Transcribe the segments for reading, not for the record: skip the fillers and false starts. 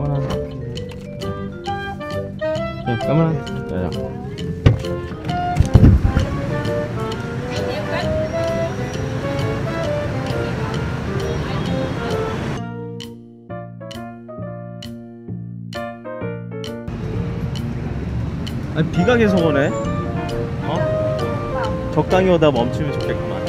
Cảm ơn. Cảm ơn. Rồi rồi. 아니, 비가 계속 오네. 어? 적당히 오다 멈추면 좋겠구만.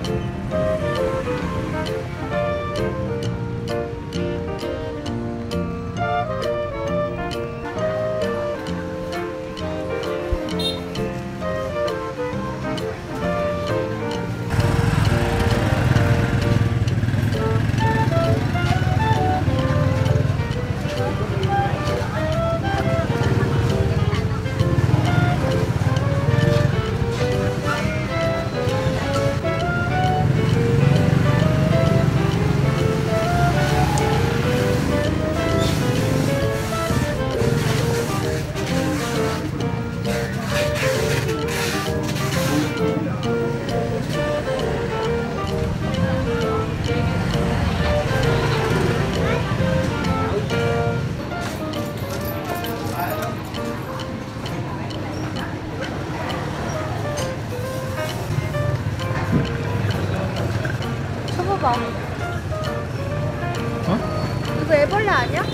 쳐봐봐. 어? 이거 애벌레 아니야?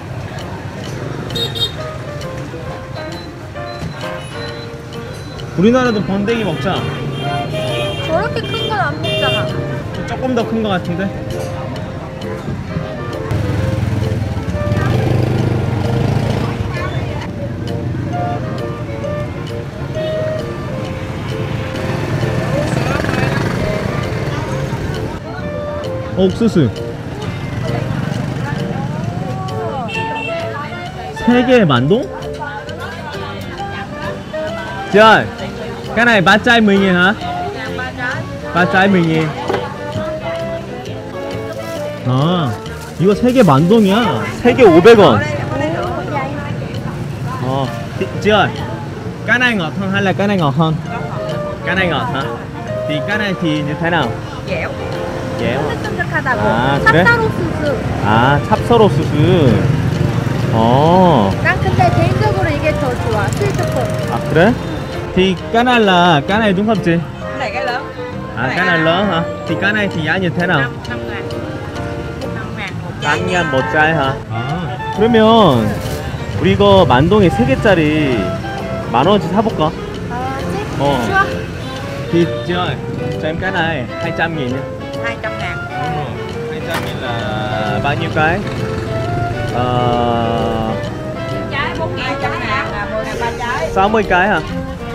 우리나라도 번데기 먹자. 저렇게 큰 건 안 먹잖아. 조금 더 큰 거 같은데? 옥수수 3개 만동? Trời, cái này bát chai 10.000 hả? Bát chai 10.000. 아, 이거 3개 만동이야. 3개 500원. Chị ơi, cái này ngọt hơn hay là cái này ngọt hơn? Cái này ngọt hả? Thì cái này thì như thế nào? dẻo. dẻo. 쫀득쫀득하다고. 아, 그래? 찹쌀옥수수. 아, 찹쌀옥수수. 난 근데 개인적으로 이게 더 좋아. 스위트콘. À, 그래? Thì cái này là cái này đúng không chị? Cái này cái lớn. À, cái này lớn hả? Thì cái này thì giá như thế nào? 5 ngàn. 5 ngàn một chai. 5년 못 짜이 하. 아, 그러면 우리 이거 만동에 3개짜리 10,000원어치 사볼까? 아, 책? Ồ. 좋아. Thì chị ơi, cho em cái này 200.000 nhé. 200 ngàn. Đúng rồi, 200.000 là bao nhiêu cái? Trái 4 ngàn, 200 ngàn là 10 ngàn 3 trái. 60 cái hả?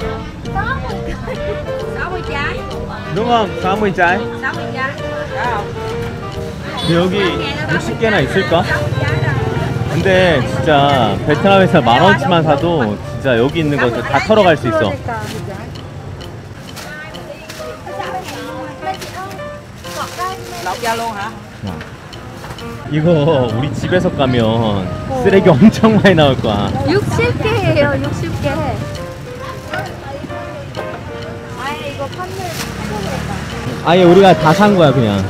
60 trái. Đúng không? 60 trái. 60 trái. Đó không? 여기 60개나 있을까? 60 trái đâu. 근데 진짜 베트남에서 10,000원치만 사도 진짜 여기 있는 거 다 털어갈 수 있어. 그러니까. Lột da luôn hả? 이거 우리 집에서 가면 쓰레기 엄청 많이 나올 거야. 60개예요, 60개. 아예 이거 판넬 찾아볼까? 아예 우리가 다 산 거야 그냥.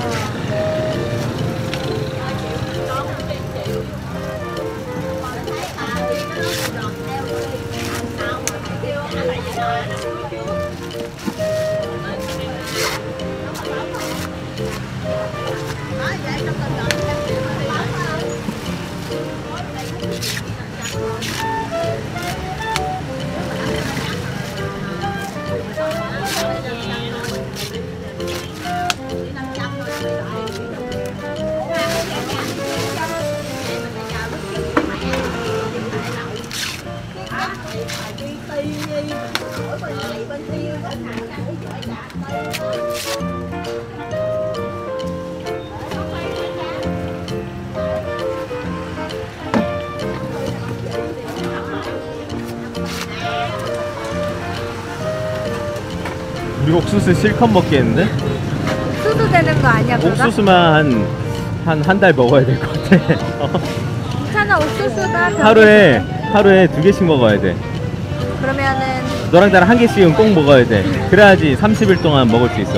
우리 옥수수 실컷 먹겠는데? 옥수수 되는 거 아니야, 그거? 옥수수만 한 달 먹어야 될 것 같아. 괜찮아, 옥수수가 하루에 2개씩 먹어야 돼. 그러면은 너랑 나랑 1개씩은 꼭 먹어야 돼. 그래야지 30일 동안 먹을 수 있어.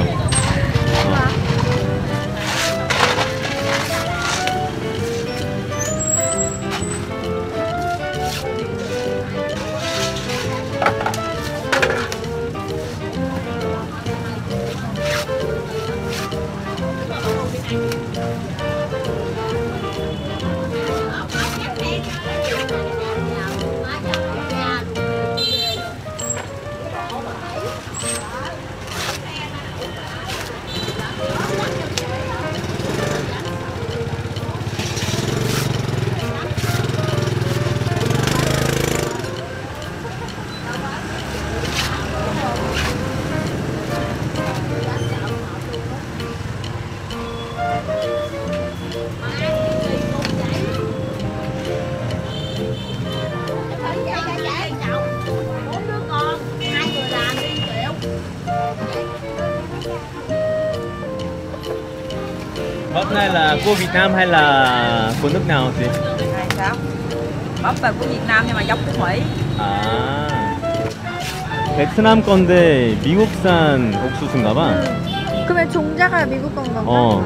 là của Việt Nam hay là của nước nào chị? Này sao? Bắp là của Việt Nam nhưng mà giống của Mỹ. 아, 베트남 건데 미국산 옥수수인가 봐. 그러면 종자가 미국 건가? 어.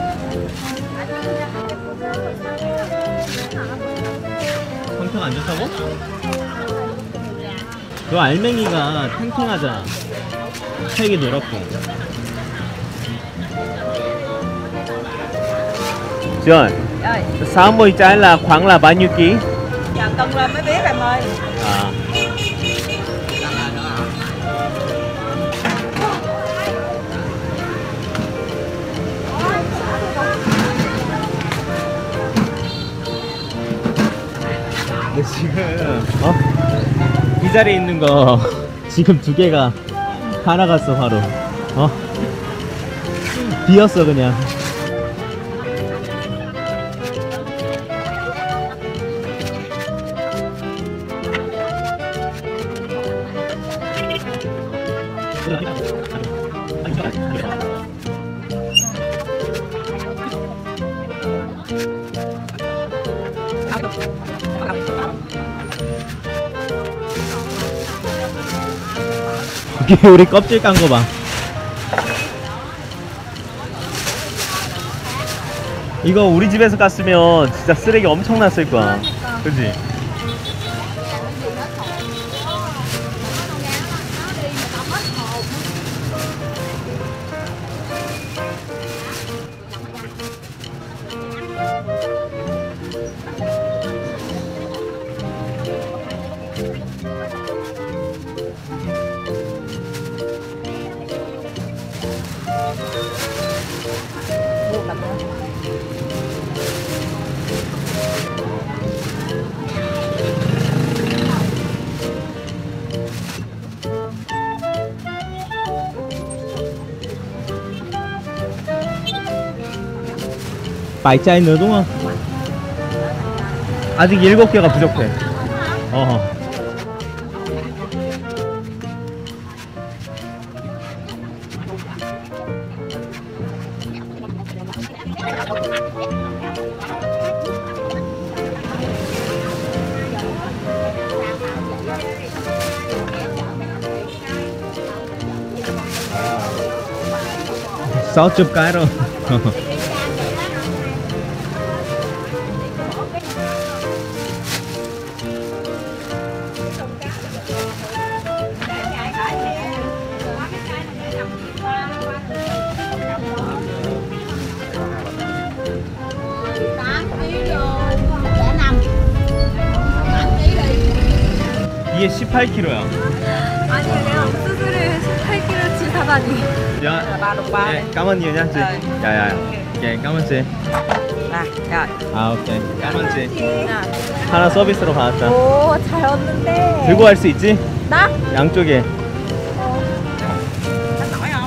성격 안 좋다고? 그 알맹이가 탱탱하잖아. 색이 노랗고. Rồi, Rồi, 60 trái là khoảng là bao nhiêu ký? giờ cân lên mới biết em ơi. À. 근데 지금 이 자리에 있는 거 지금 2개가 다 나갔어 바로. 비었어 그냥. 이게 우리 껍질 깐 거 봐. 이거 우리 집에서 깠으면 진짜 쓰레기 엄청 났을 거야. 그지? Vài chai nữa đúng không? 아직 7개가 부족해. Sáu chục cái rồi. 이게 18kg야. 아니 내가 옥수수를 18kg치 사다니. 야, Ba đồng ba. 네, cảm ơn nhiều nha chị. Dạ, ok, cảm ơn chị. Nè, rồi. 아, 오케이. cảm ơn chị. Nè. 하나 서비스로 받았다. 오, 잘 얻는데. 들고 갈 수 있지? 나? 양쪽에. Anh nổi không?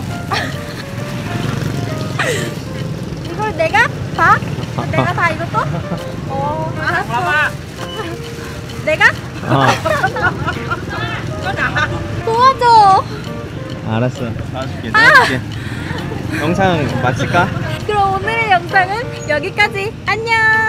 이걸 내가 다? 내가 다 이것도? 알았어. Ba. 내가? 어, Có nè. 도와줘. 알았어. 도와줄게. 영상 마칠까? 그럼 오늘의 영상은 여기까지. 안녕.